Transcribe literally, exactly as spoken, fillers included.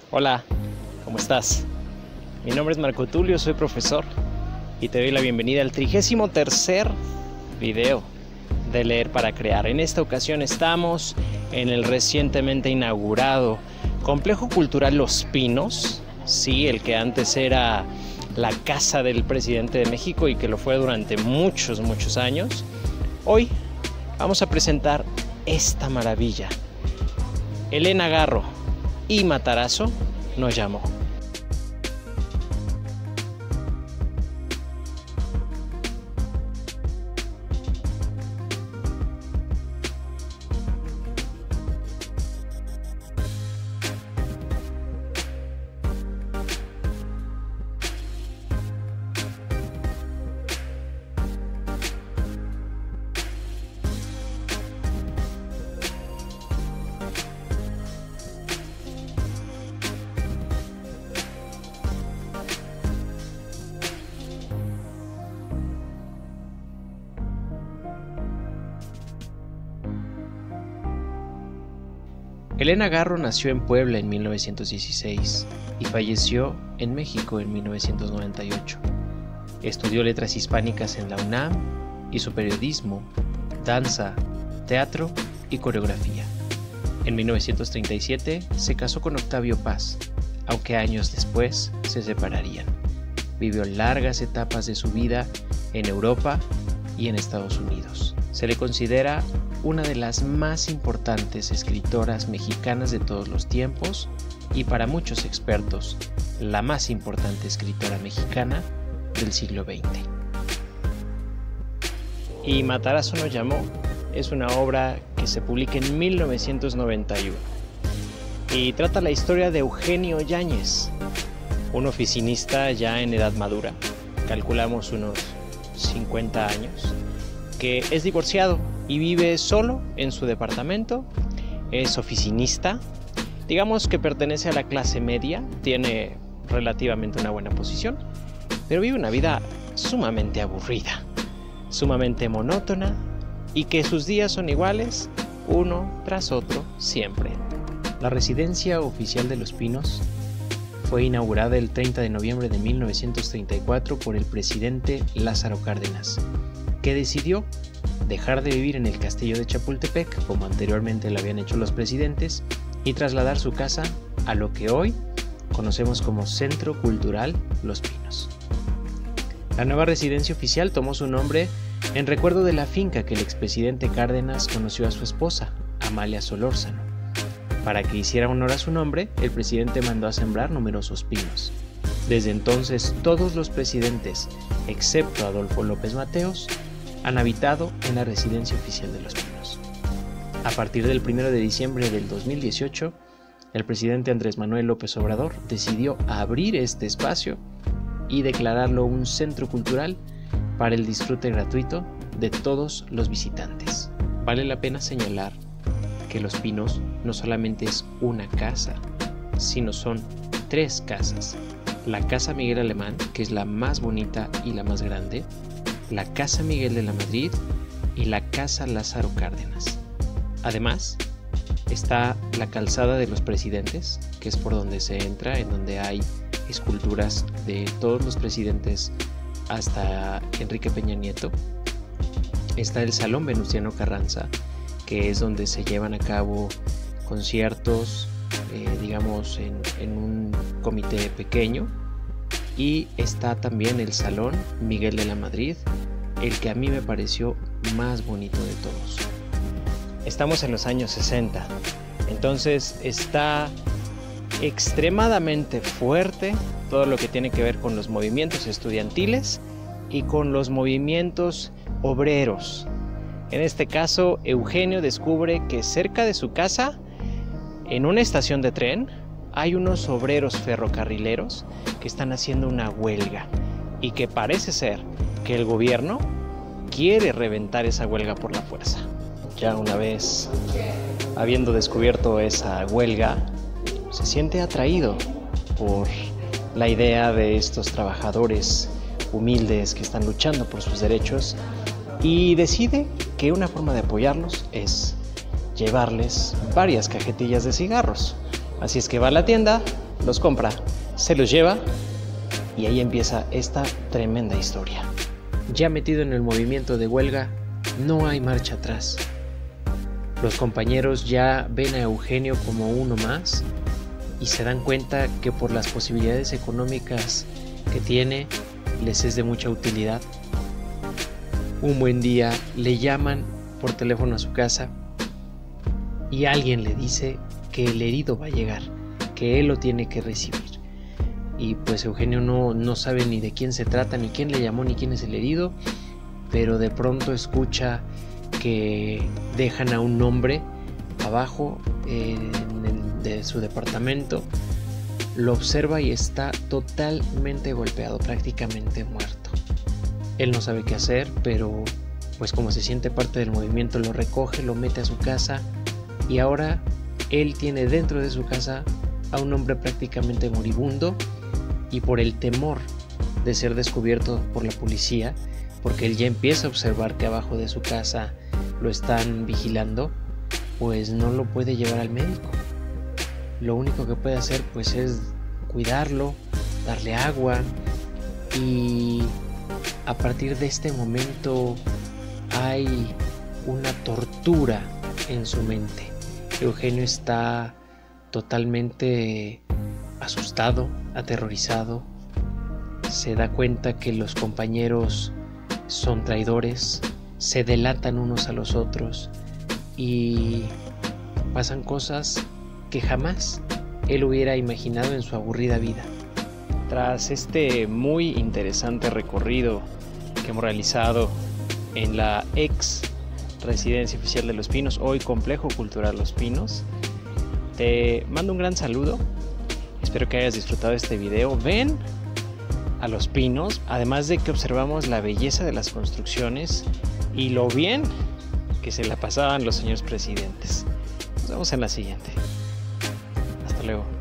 Hola, ¿cómo estás? Mi nombre es Marco Tulio, soy profesor y te doy la bienvenida al trigésimo tercer video de Leer para Crear. En esta ocasión estamos en el recientemente inaugurado Complejo Cultural Los Pinos, sí, el que antes era la casa del presidente de México y que lo fue durante muchos, muchos años. Hoy vamos a presentar esta maravilla. Elena Garro y Matarazzo nos llamó. Elena Garro nació en Puebla en mil novecientos dieciséis y falleció en México en mil novecientos noventa y ocho. Estudió letras hispánicas en la UNAM, hizo periodismo, danza, teatro y coreografía. En mil novecientos treinta y siete se casó con Octavio Paz, aunque años después se separarían. Vivió largas etapas de su vida en Europa y en Estados Unidos. Se le considera una de las más importantes escritoras mexicanas de todos los tiempos y para muchos expertos, la más importante escritora mexicana del siglo veinte. Y Matarazzo nos llamó es una obra que se publica en mil novecientos noventa y uno y trata la historia de Eugenio Yáñez, un oficinista ya en edad madura, calculamos unos cincuenta años, que es divorciado y vive solo en su departamento. Es oficinista, digamos que pertenece a la clase media, tiene relativamente una buena posición, pero vive una vida sumamente aburrida, sumamente monótona y que sus días son iguales, uno tras otro, siempre. La residencia oficial de Los Pinos fue inaugurada el treinta de noviembre de mil novecientos treinta y cuatro por el presidente Lázaro Cárdenas, que decidió dejar de vivir en el castillo de Chapultepec, como anteriormente lo habían hecho los presidentes, y trasladar su casa a lo que hoy conocemos como Centro Cultural Los Pinos. La nueva residencia oficial tomó su nombre en recuerdo de la finca que el expresidente Cárdenas conoció a su esposa, Amalia Solórzano. Para que hiciera honor a su nombre, el presidente mandó a sembrar numerosos pinos. Desde entonces, todos los presidentes, excepto Adolfo López Mateos, han habitado en la residencia oficial de Los Pinos. A partir del primero de diciembre del dos mil dieciocho, el presidente Andrés Manuel López Obrador decidió abrir este espacio y declararlo un centro cultural para el disfrute gratuito de todos los visitantes. Vale la pena señalar que Los Pinos no solamente es una casa, sino son tres casas. La Casa Miguel Alemán, que es la más bonita y la más grande, la Casa Miguel de la Madrid y la Casa Lázaro Cárdenas. Además, está la Calzada de los Presidentes, que es por donde se entra, en donde hay esculturas de todos los presidentes hasta Enrique Peña Nieto. Está el Salón Venustiano Carranza, que es donde se llevan a cabo conciertos, eh, digamos, en, en un comité pequeño. Y está también el Salón Miguel de la Madrid, el que a mí me pareció más bonito de todos. Estamos en los años sesenta, entonces está extremadamente fuerte todo lo que tiene que ver con los movimientos estudiantiles y con los movimientos obreros. En este caso, Eugenio descubre que cerca de su casa, en una estación de tren, hay unos obreros ferrocarrileros que están haciendo una huelga y que parece ser que el gobierno quiere reventar esa huelga por la fuerza. Ya una vez habiendo descubierto esa huelga, se siente atraído por la idea de estos trabajadores humildes que están luchando por sus derechos y decide que una forma de apoyarlos es llevarles varias cajetillas de cigarros. Así es que va a la tienda los compra, se los lleva y ahí empieza esta tremenda historia. Ya metido en el movimiento de huelga, no hay marcha atrás. Los compañeros ya ven a Eugenio como uno más y se dan cuenta que por las posibilidades económicas que tiene, les es de mucha utilidad. Un buen día le llaman por teléfono a su casa y alguien le dice que el herido va a llegar, que él lo tiene que recibir. Y pues Eugenio no, no sabe ni de quién se trata, ni quién le llamó, ni quién es el herido, pero de pronto escucha que dejan a un hombre abajo en el, de su departamento. Lo observa y está totalmente golpeado, prácticamente muerto. Él no sabe qué hacer, pero pues como se siente parte del movimiento, lo recoge, lo mete a su casa y ahora él tiene dentro de su casa a un hombre prácticamente moribundo, y por el temor de ser descubierto por la policía, porque él ya empieza a observar que abajo de su casa lo están vigilando, pues no lo puede llevar al médico. Lo único que puede hacer pues es cuidarlo, darle agua, y a partir de este momento hay una tortura en su mente. Eugenio está totalmente asustado, aterrorizado. Se da cuenta que los compañeros son traidores, se delatan unos a los otros y pasan cosas que jamás él hubiera imaginado en su aburrida vida. Tras este muy interesante recorrido que hemos realizado en la ex residencia oficial de Los Pinos, hoy Complejo Cultural Los Pinos, te mando un gran saludo. Espero que hayas disfrutado este video. Ven a Los Pinos, además de que observamos la belleza de las construcciones y lo bien que se la pasaban los señores presidentes. Nos vemos en la siguiente. Hasta luego.